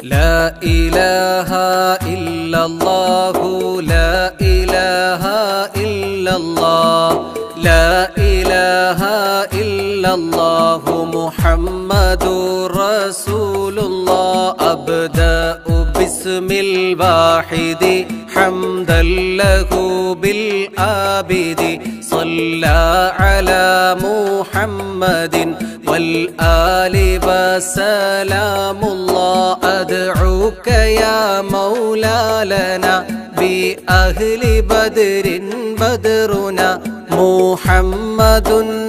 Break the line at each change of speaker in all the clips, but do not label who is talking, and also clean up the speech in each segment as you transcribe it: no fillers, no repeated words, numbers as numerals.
لا إله إلا الله لا إله إلا الله لا إله إلا الله محمد رسول الله أبدأ باسم الواحد حمدا له بالآبد صلى على محمد والآل وسلام الله أدعوك يا مولا لنا بأهل بدر بدرنا محمد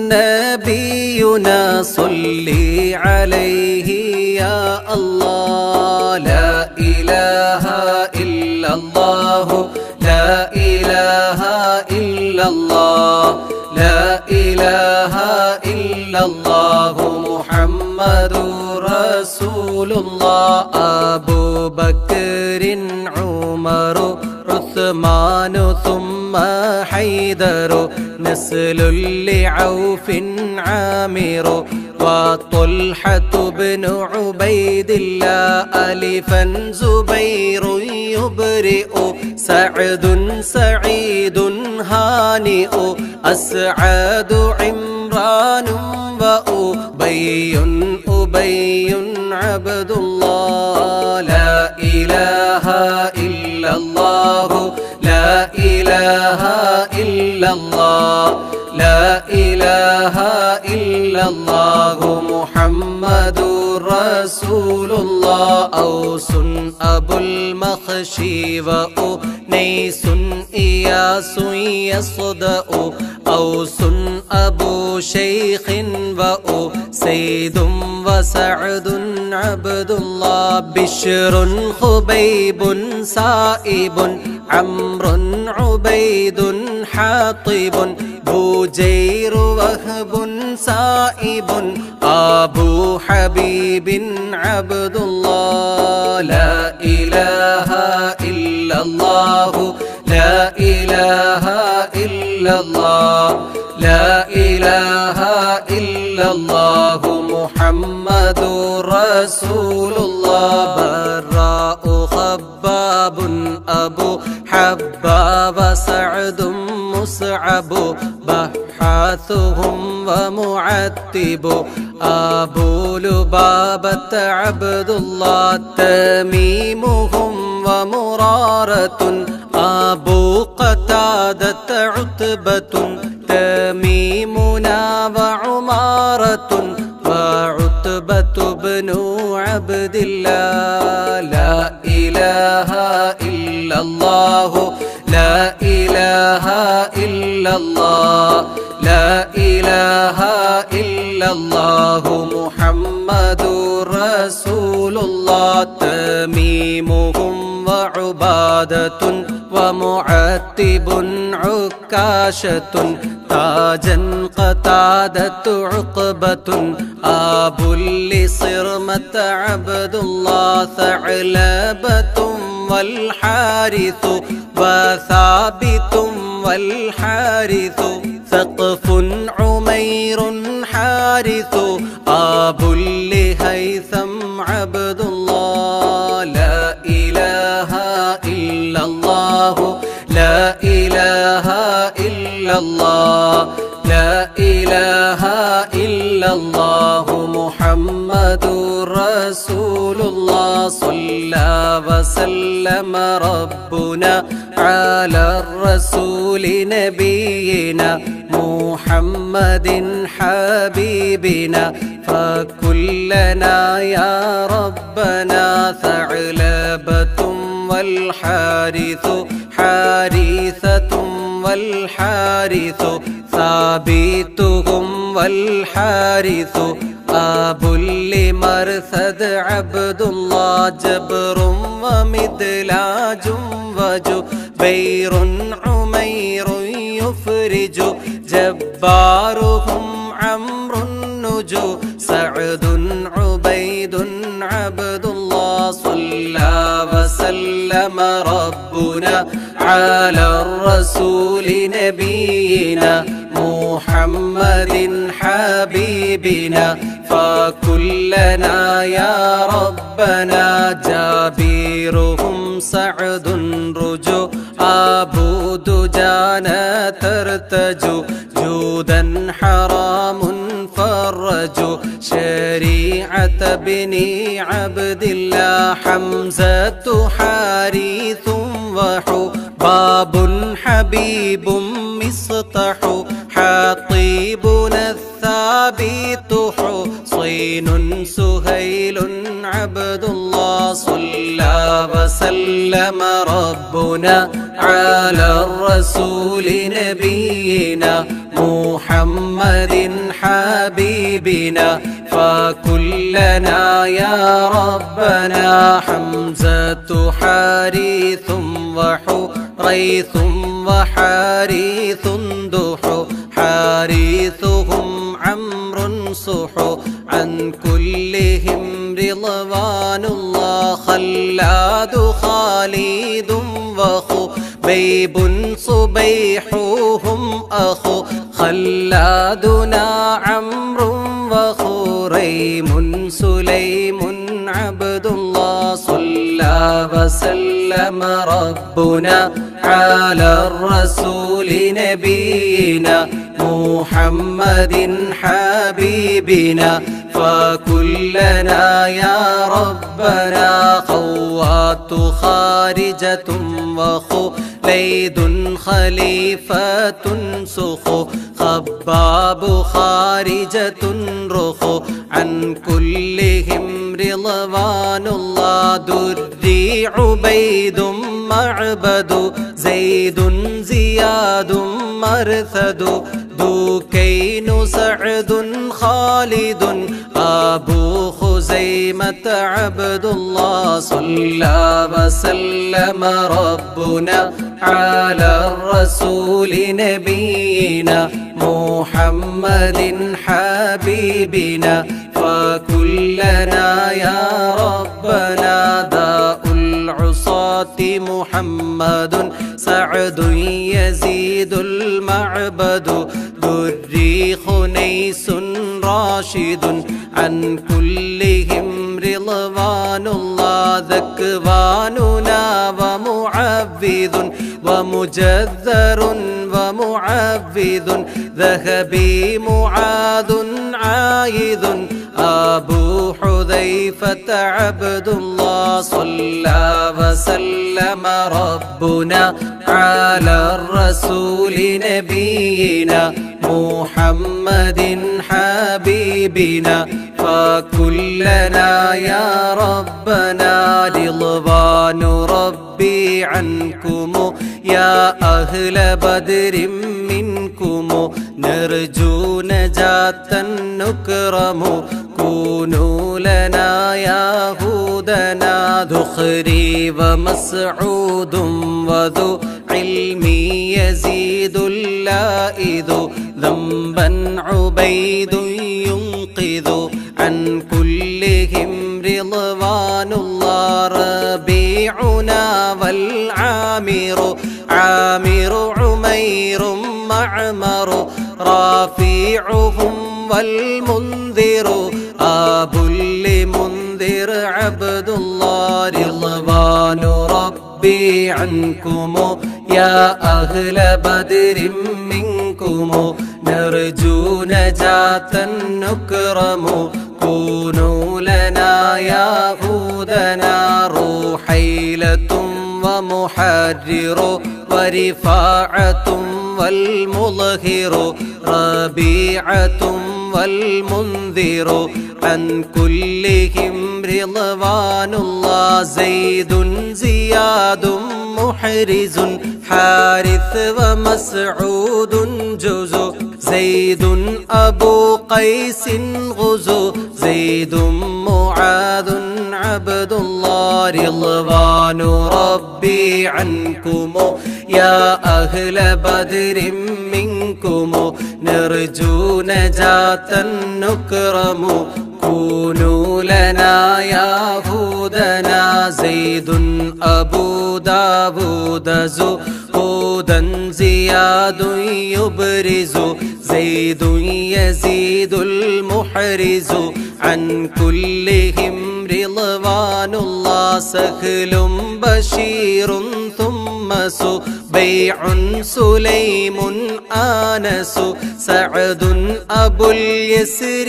نبينا صلي عليه يا الله لا إله إلا الله لا إله إلا الله لا إله إلا الله محمد رسول الله أبو بكر عمر عثمان ثم حيدر نسل لعوف عامر وطلحة بن عبيد الله ألفا زبير يبرئ سعد سعيد هانئ أسعد عمران وأبي أبي عبد الله لا إله إلا الله لا إله إلا الله لا إله إلا الله محمد رسول الله أوس أبو المخشي وأنيس إياس يصدأ أوس أبو شيخ وأسيد وسعد عبد الله بشر خبيب سائب عمرو عبيد حاطب بوجير وهب سائب أبو حبيب عبد الله لا إله إلا الله لا إله إلا الله لا إله إلا الله محمد رسول الله براء خباب أبو حباب سعد مصعب بحاثهم ومعتب أبو لبابة عبد الله تميمهم ومرارة أبو قتادة عتبة تميمنا وعمارة وعتبة بن عبد الله لا إله إلا الله لا إله إلا الله لا إله إلا الله محمد رسول الله تميمهم وعبادة ومعتب عكاشة تاجا قتادة عقبة أبو لصرمة عبد الله ثعلبة والحارث وثابت والحارث ثقف عمير حارث أبو لهيثم عبد الله لا إله إلا الله لا إله إلا الله لا إله إلا الله محمد رسول الله صلى وسلم ربنا على الرسول نبينا محمد حبيبنا فكلنا يا ربنا ثعلبة والحارث حارثة والحارث ثابتهم والحارث أبو لمرثد عبد الله جبر ومدلاج وجبير عمير يفرج جبارهم عمرو النجو سعد عبيد عبد الله صلى وسلم ربنا على الرسول نبينا محمد حبيبنا فكلنا يا ربنا جابيرهم سعد رجو أبو دجانة ترتجو جودا حرام فرجوا شريعة بني عبد الله حمزة حارث وحباب حبيب مصطح حطيبنا الثابت حصين سهيل عبد الله صلى وسلم ربنا على الرسول نبينا محمد حبيبنا فكلنا يا ربنا حمزة حارث وحريث وحارث دحو حارثهم عمرو صحو عن كلهم رضوان الله خلاد خالد وخبيب صبيحهم أخو خلادنا عمرو وخريم سليم عبد الله صلى وسلم ربنا على الرسول نبينا محمد حبيبنا فكلنا يا ربنا خوات خارجة وخليد خليفة سخو خباب خارجة رخو عن كلهم رضوان الله دري عبيد معبد زيد زياد مرثد دوكين سعد خالد أبو خزيمة عبد الله صلى وسلم ربنا على الرسول نبينا محمد حبيبنا فكلنا يا ربنا داء العصاة محمد سعد يزيد المعبد دري خنيس راشد عن كلهم رضوان الله ذكواننا ومعبذ ومجذر ومعبذ ذهبي معاذ عايذ أبو حذيفة عبد الله صلى وسلم ربنا على الرسول نبينا محمد حبيبنا فكلنا يا ربنا رضوان ربي عنكم يا أهل بدر منكم نرجو نجاة نكرم كونوا لنا يا هودنا ذخري ومسعود وذو علمي يزيد اللائذ ذنبا عبيد ينقذ عن كلهم رضوان الله ربيعنا والعامر عامر عمير معمر رافيعهم والمنذر أبو لمنذر عبد الله رضوان ربي عنكم يا أهل بدر منكم نرجو نجاة نكرم كونوا لنا يا هودنا روحيلة ومحرر ورفاعة والمظهر ربيعة والمنذر عن كلهم رضوان الله زيد زياد محرز حارث ومسعود جزو زيد أبو قيس غزو زيد معاذ عبد الله رضوان ربي عنكم يا أهل بدر منكم نرجو نجاة نكرم كونوا لنا يا هودنا زيد أبو داود زهودا زياد يبرز زيد زيد يزيد المحرز عن كلهم رضوان الله سهل بشير ثم بيع سليم آنس سعد أبو اليسر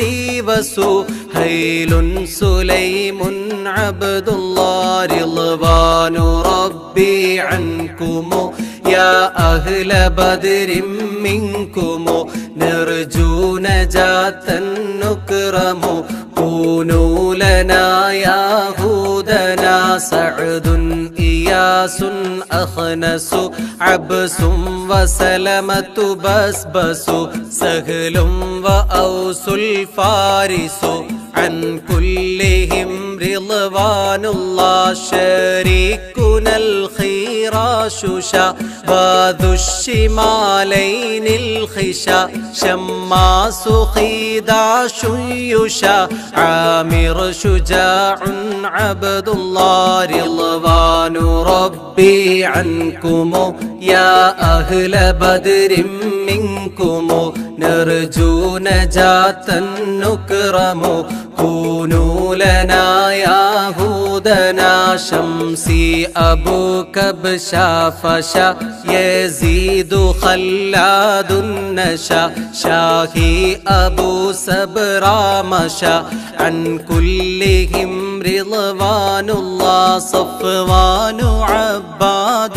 وسهيل سليم عبد الله رضوان ربي عنكم يا أهل بدر منكم نرجو نجاة نكرم كونوا لنا يا هودنا سعد إياس أخنس عبس وسلمة بسبس سهل وأوس الفارس عن كلهم رضوان الله شريكنا الخيراش شاذ الشمالين الخشا شماس خداش يشا عامر شجاع عبد الله رضوان ربي عنكم يا أهل بدر منكم نرجو نجاة نكرم كونوا لنا يا هودنا شمسي أبو كبشا فشا يزيد خلاد النشا شاهي أبو سبرا مشا عن كلهم رضوان الله صفوان عباد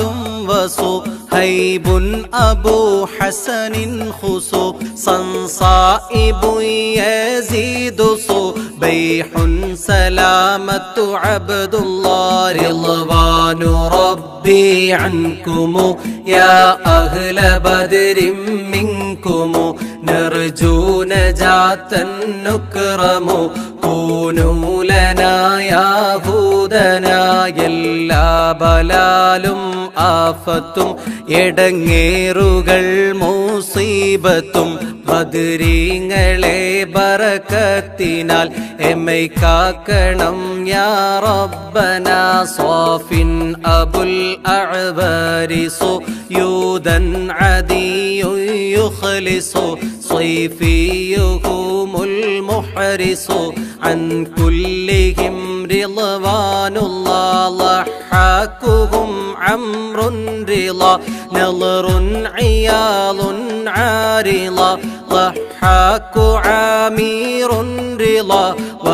وصهيب أبو حسن خصو صنصائب يزيد صبيح سلامة عبد الله رضوان ربي عنكم يا أهل بدر منكم نرجو نجاة نكرم كونوا لنا يا هودنا يلا بلالم ആഫത്തും എടങ്ങേറുകൾ മുസീബത്തും ബദരീങ്ങളെ ബറക്കത്തിനാൽ എമ്മൈ കാക്കണം യാ റബ്ബന സ്വാഫിൻ അബുൽ അഅ്ബാരിസു യൂദൻ അദിയു യുഖ്ലിസു സ്വൈഫിയുഹുമുൽ മുഹ്രിസു അൻ കുല്ലിഹിം റിളവാനുല്ലാഹ് ലഹാക്കുഹും عمرو رضا نظر عياض عارضا ضحاك عامير رضا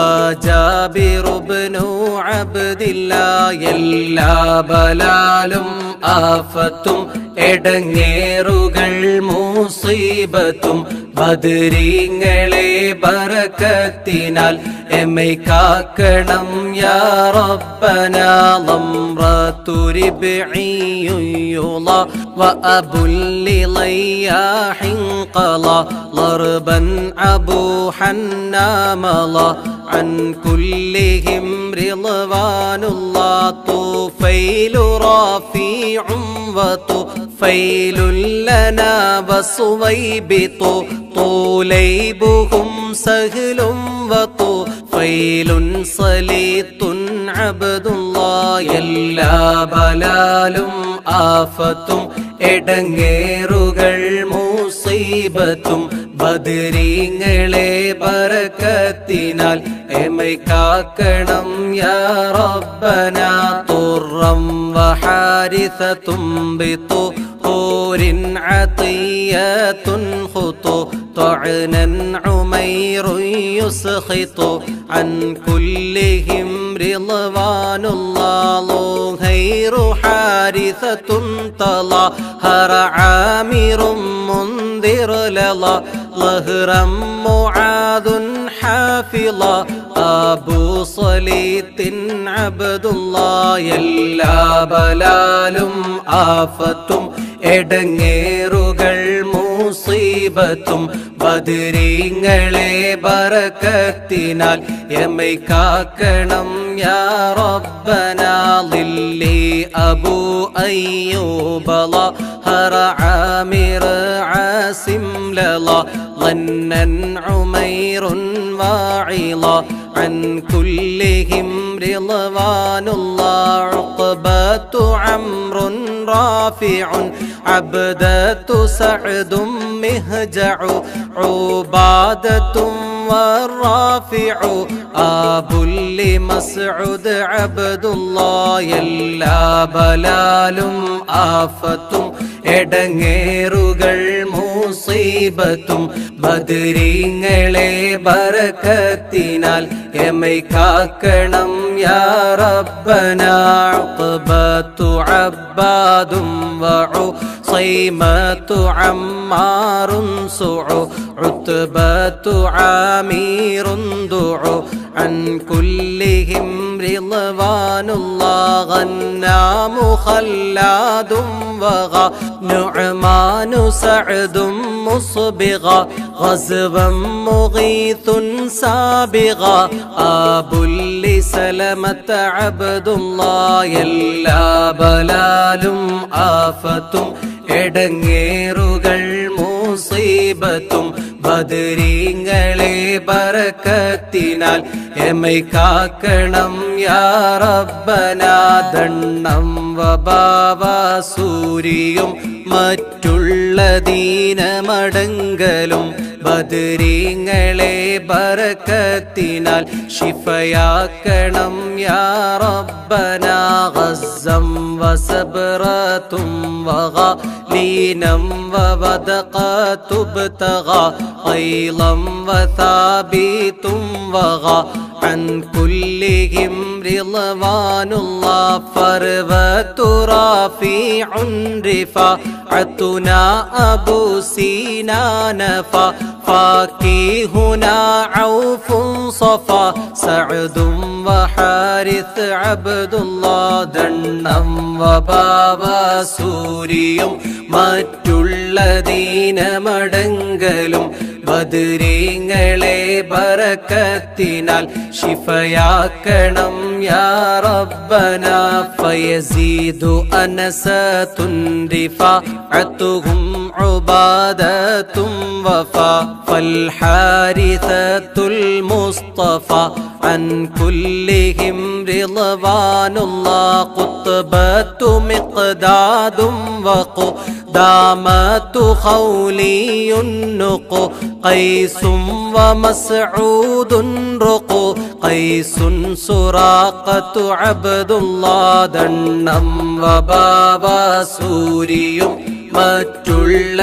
وجابر بن عبد الله എല്ലാ ബലാലും ആഫത്തും എടങ്ങേറുകൾ മുസീബത്തും ബദരീങ്ങളെ ബറക്കത്തിനാൽ എമ്മൈ കാക്കണം യാ റബ്ബന ളംറതു റിബ്ഇയുല വഅബുൽ ലിളയാഹിൻ ഖല ളർബൻ അബൂ ഹന്നാമല عن كلهم رضوان الله طفيل رافع وطفيل لنا وصويبط طوليبهم سهل وطفيل صليط عبد الله എല്ലാ ബലാലും ആഫത്തും എടങ്ങേറുകൾ മുസീബത്തും ബദരീങ്ങളെ ബറക്കത്തിനാൽ എമ്മൈ കാക്കണം യാ റബ്ബന തുറം വഹാരിസതും ബിതു ഹൂരിൻ അതിയതുൻ ഖുതു طعنا عمير يسخط عن كلهم رضوان الله غير حارثة طلهر عامر منذر للا ظهرا معاذ حافظا أبو صليط عبد الله എല്ലാ ബലാലും ആഫത്തും എടങ്ങേറുകൾ മുസീബത്തും ബദരീങ്ങളെ ബറക്കത്തിനാൽ എമ്മൈ കാക്കണം യാ റബ്ബന ളില്ലി അബൂ അയ്യൂബ ലഹറ ആമിർ ആസിം ലല ظنن عمير واعظا عن كلهم رضوان الله عقبة عمرو رافع عبدة سعد مهجع عبادة والرافع أبو لمسعود عبد الله എല്ലാ ബലാലും ആഫത്തും എടങ്ങേറുകൾ മുസീബത്തും ബദരീങ്ങളെ ബറക്കത്തിനാൽ എമൈ കാക്കണം യാ റബ്ബനാ ഉഖബത്തു അബ്ബാദും വഉസൈമത്തു അമ്മാറുൻ സുഉ ഉത്ബത്തു ആമീറുൻ ദുഉ عن كلهم رضوان الله غنام خلاد وغى نعمان سعد مصبغا غزوا مغيث سابغا أبو لسلمة عبد الله എല്ലാ ബലാലും ആഫത്തും എടങ്ങേറുകൾ മുസീബത്തും ബദരീങ്ങളെ ബറക്കത്തിനാൽ എമൈ കാക്കണം യാ റബ്ബനാ ദണ്ണം വബാവ സൂരിയും മറ്റുള്ള ദീനമടങ്കലും ബദരീങ്ങളെ ബറക്കത്തിനാൽ ശിഫയാക്കണം യാ റബ്ബനാ ഗസ്സം വസബ്റത്തും വഗലീനം വവദഖതുബ്തഗാ ഖൈളം വസാബിതും വഗാ عن كلهم رضوان الله فروة رافع رفاعتنا أبو سينان فاكهنا عوف صفا سعد وحارث عبد الله ദണ്ണം വബാവ സൂരിയും മറ്റുള്ള ദീനമടങ്കലും ബദരീങ്ങളെ ബറക്കത്തിനാൽ ശിഫയാക്കണം യാ റബ്ബനാ ഫയസീദു അനസതുൻ റിഫാഅതുഹും ഉബാദതും വഫാ ഫൽഹാരിസത്തുൽ മുസ്തഫ عن كلهم رضوان الله قطبة مقداد وقدامة خولي النق قيس ومسعود رق قيس سراقة عبد الله ദണ്ണം വബാവ സൂരിയും മറ്റുള്ള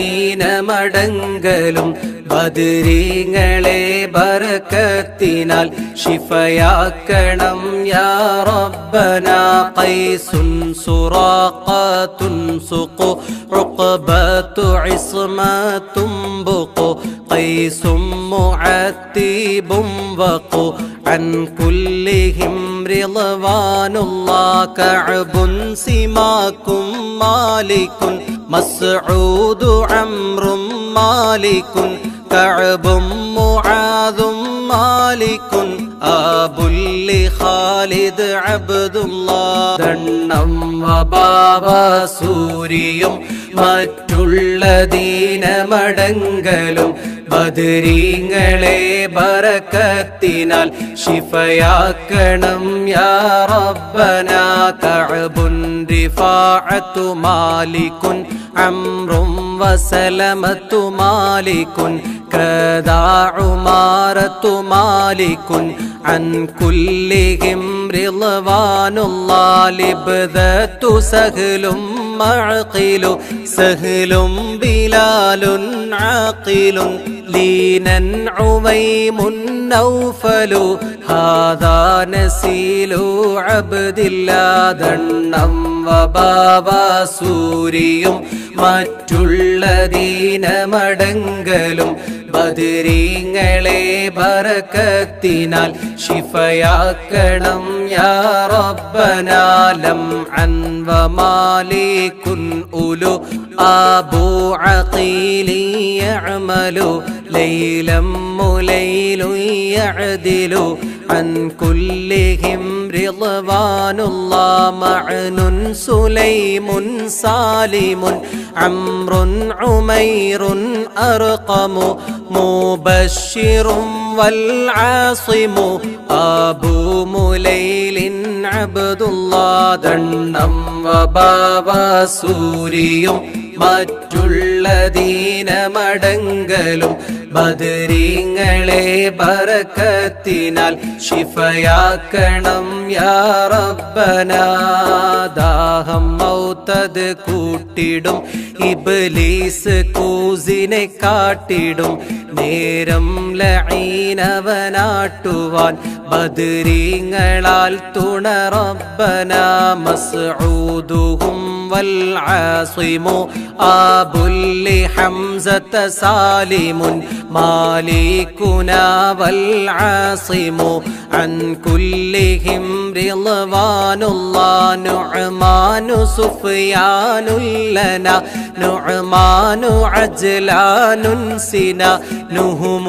ദീനമടങ്കലും ബദരീങ്ങളെ ബറക്കത്തിനാൽ ശിഫയാക്കണം യാ റബ്ബനാ ഖൈസുൻ സുറാഖത്തുൻ സുഖു ഉഖബത്തു ഇസ്മത്തും ബുഖു ഖൈസും മുഅത്തിബും വഖു عن كلهم رضوان الله كعب سماك مالك مسعود عمرو مالك كعب معاذ مالك أبو لخالد عبد الله ദണ്ണം വബാവ സൂരിയും മറ്റുള്ള ദീനമടങ്കലും ബദരീങ്ങളെ ബറക്കത്തിനാൽ ശിഫയാക്കണം യാ റബ്ബനാ കഅബുൻ റിഫാഅത്തു മാലികുൻ അംറും വസലമത്തു മാലികുൻ കദാ ഉമാറത്തു മാലികുൻ عن كلهم رضوان الله لبذة سهل معقل سهل بلال عاقل لينا عميم نوفل هذا نسيل عبد الله ദണ്ണം വബാവ സൂരിയും മറ്റുള്ള ദീനമടങ്കലും ബദരീങ്ങളെ ബറക്കത്തിനാൽ ശിഫയാക്കണം യാ റബ്ബനാ ലംഅൻ വമാലികുൻ ഉലു അബൂ അഖീലി യഅമലു ലൈലം മുലൈലു യഅദിലു عن كلهم رضوان الله معن سليم سالم عمرو عمير أرقم مبشر والعاصم أبو مليل عبد الله دنم وبابا سوريم മറ്റുള്ള ദീനമടങ്കലും ബദരീങ്ങളെ ബറക്കത്തിനാൽ ശിഫയാക്കണം യാ റബ്ബനാ ദാഹം മൗതത് കൂട്ടിടും ഇബ്ലീസ് കൂസിനെ കാട്ടിടും നേരം ലഈനവനാട്ടുവാൻ ബദരീങ്ങളാൽ തുണ റബ്ബനാ മസ്ഊദുഹും والعاصم أبو لحمزة سالم مالكنا والعاصم عن كلهم رضوان الله نعمان سفيان لنا نعمان عجلان سنا نهم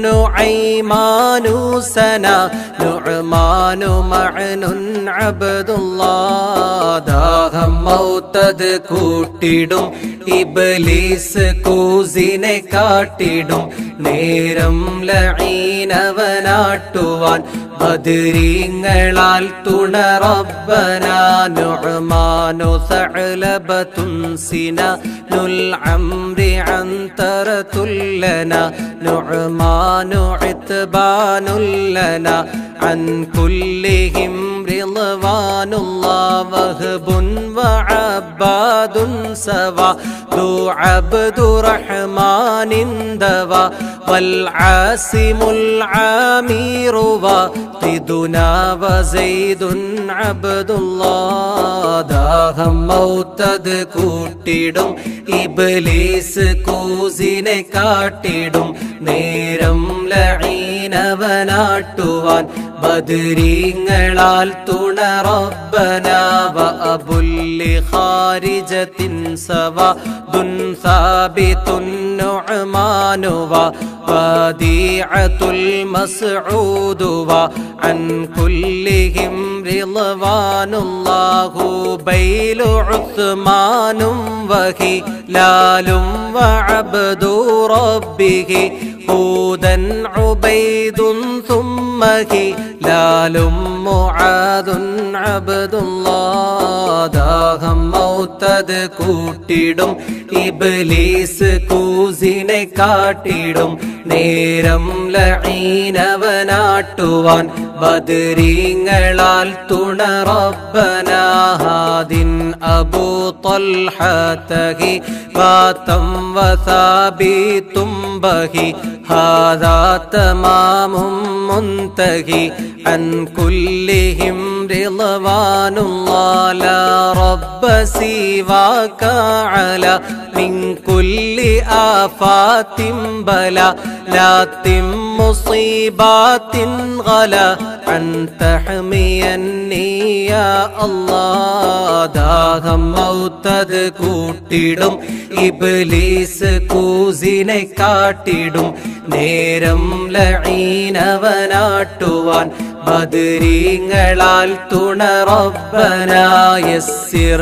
نعيمان سنا نعمان معن عبد الله داهم موتد കൂട്ടിടും ഇബ്ലീസ് കൂസിനെ കാട്ടിടും നേരം ലഈനവനാട്ടുവാൻ ബദരീങ്ങളാൽ തുണ റബ്ബനാ നുഅ്മാനു സഅലബതുൻ സിനനുൽ അംരി അൻതറതുൽ ലനാ നുഅ്മാനു ഇത്ബാനുൽ ലനാ عن كلهم رضوان الله وهب وعباد سوا ذو عبد رحمن دوا والعاصم العامر وقدنا وزيد عبد الله ദാഹം മൗതത് കൂട്ടിടും ഇബ്ലീസ് കൂസിനെ കാട്ടിടും നേരം ലഈനവനാട്ടുവാൻ ബദരീങ്ങളാൽ തുണ റബ്ബനാ വഅബുല്ലി ഖാരിജത്തിൻ സവദുൻ സാബിതുൻ നുഅ്മാനു വദീഅത്തുൽ മസ്ഊദു വഅൻ കുല്ലിഹിം റിളവാനുല്ലാഹു ബൈലു ഉസ്മാനും വഹിലാലും വഅബ്ദു റബ്ബിഹി هودا عبيد ثم هلال معاذ عبد الله ദാഹം മൗതത് കൂട്ടിടും ഇബ്ലീസ് കൂസിനെ കാട്ടിടും നേരം ലഈനവനാട്ടുവാൻ ബദരീങ്ങളാൽ തുണ റബ്ബനാ ഹാദിൻ അബൂ ത്വൽഹതഹി വാതം വസാബിതും ബഹി هذا تمام منتهي عن كلهم رضوان الله لا رب سواك على من كل آفات بلا لا تم مصيبات غلا أن تحميني يا الله ദാഹം മൗതത് കൂട്ടിടും ഇബ്ലീസ് കൂസിനെ കാട്ടിടും നേരം ലഈനവനാട്ടുവാൻ ബദരീങ്ങളാൽ തുണ റബ്ബനാ യസ്സിർ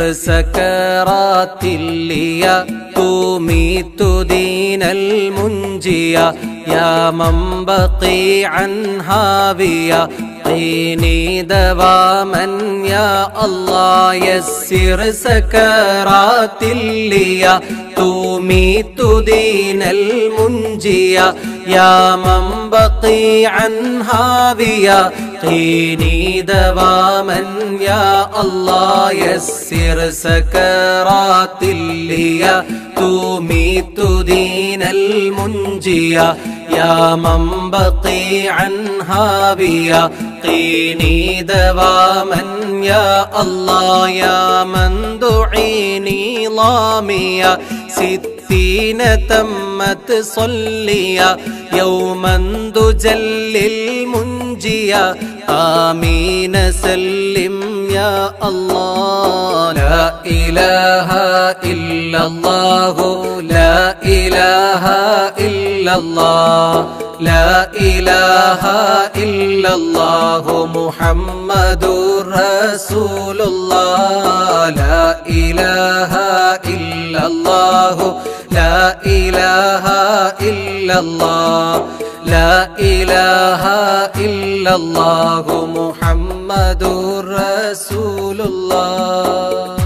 സകറാത്തില്ലിയ തുമീതു ദീനൽ മുൻജിയ യാ മൻ ബഖീഅൻ ഹാവിയ قيني دواما يا الله يسر سكرات الليا تميت دين المنجيا يا من بقي عن هاويا قيني دواما يا الله يسر سكرات الليا تميت دين المنجيا يا من بقي عن هاويا قيني دواما يا الله يا من دعيني ضاميا ستين تمت صليا يوما تجل المنجيا آمين سلم يا الله لا إله إلا الله لا إله إلا الله لا إله إلا الله محمد رسول الله لا إله إلا الله لا إله إلا الله لا إله إلا الله محمد رسول الله